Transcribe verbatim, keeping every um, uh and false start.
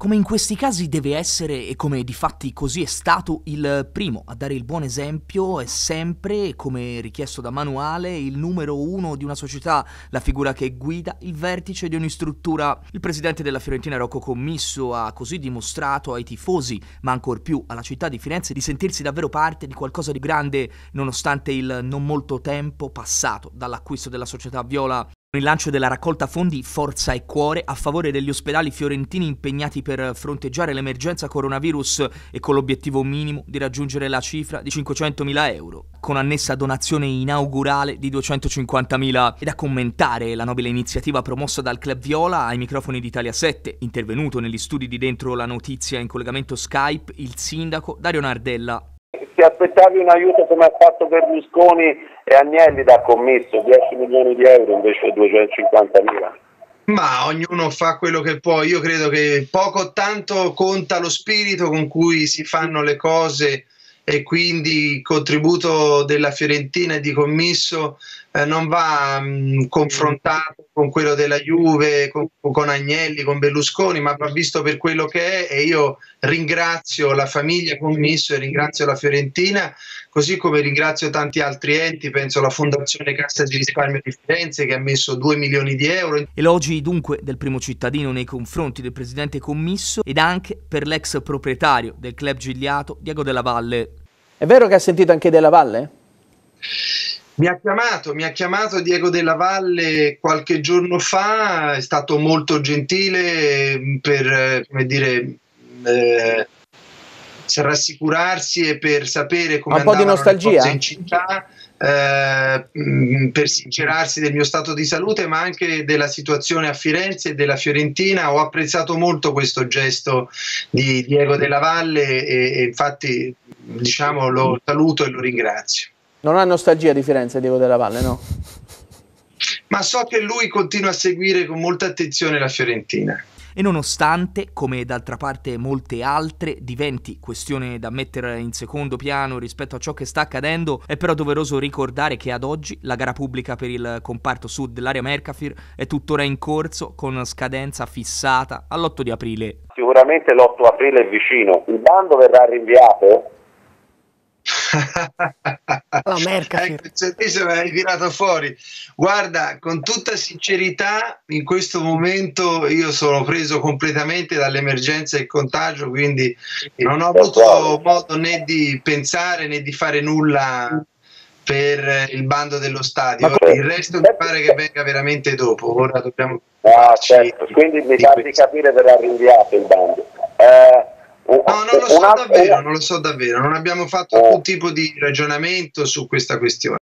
Come in questi casi deve essere, e come difatti così è stato, il primo a dare il buon esempio è sempre, come richiesto da manuale, il numero uno di una società, la figura che guida il vertice di ogni struttura. Il presidente della Fiorentina Rocco Commisso ha così dimostrato ai tifosi, ma ancor più alla città di Firenze, di sentirsi davvero parte di qualcosa di grande, nonostante il non molto tempo passato dall'acquisto della società viola. Il lancio della raccolta fondi Forza e Cuore a favore degli ospedali fiorentini impegnati per fronteggiare l'emergenza coronavirus e con l'obiettivo minimo di raggiungere la cifra di cinquecentomila euro, con annessa donazione inaugurale di duecentocinquantamila. Ed a commentare la nobile iniziativa promossa dal Club Viola ai microfoni di Italia sette, intervenuto negli studi di Dentro la Notizia in collegamento Skype, il sindaco Dario Nardella. Ti aspettavi un aiuto come ha fatto Berlusconi e Agnelli da Commisso, dieci milioni di euro invece duecentocinquantamila? Ma ognuno fa quello che può. Io credo che poco o tanto conta lo spirito con cui si fanno le cose, e quindi il contributo della Fiorentina e di Commisso eh, non va mh, confrontato con quello della Juve, con, con Agnelli, con Berlusconi, ma va visto per quello che è. E io ringrazio la famiglia Commisso e ringrazio la Fiorentina, così come ringrazio tanti altri enti, penso alla Fondazione Cassa di Risparmio di Firenze che ha messo due milioni di euro. Elogi dunque del primo cittadino nei confronti del presidente Commisso ed anche per l'ex proprietario del Club Gigliato, Diego Della Valle. È vero che ha sentito anche Della Valle? Mi ha chiamato, mi ha chiamato Diego Della Valle qualche giorno fa, è stato molto gentile per, come dire, eh, rassicurarsi e per sapere come un po' di andavano le nostalgia cose in città, eh, per sincerarsi del mio stato di salute, ma anche della situazione a Firenze e della Fiorentina. Ho apprezzato molto questo gesto di Diego Della Valle e, e infatti diciamo lo saluto e lo ringrazio. Non ha nostalgia di Firenze Diego Della Valle, no? Ma so che lui continua a seguire con molta attenzione la Fiorentina. E nonostante, come d'altra parte molte altre, diventi questione da mettere in secondo piano rispetto a ciò che sta accadendo, è però doveroso ricordare che ad oggi la gara pubblica per il comparto sud dell'area Mercafir è tuttora in corso, con scadenza fissata all'otto di aprile. Sicuramente l'otto aprile è vicino. Il bando verrà rinviato? La Mercafir. Ecco, te se me l'hai tirato fuori. Guarda, con tutta sincerità, in questo momento io sono preso completamente dall'emergenza e il contagio, quindi non ho avuto modo né di pensare né di fare nulla per il bando dello stadio. Il resto mi pare che venga veramente dopo. Ora dobbiamo ah, certo. Quindi mi pare di capire verrà rinviato il bando. Eh, No, non lo so davvero, non lo so davvero, non abbiamo fatto alcun tipo di ragionamento su questa questione.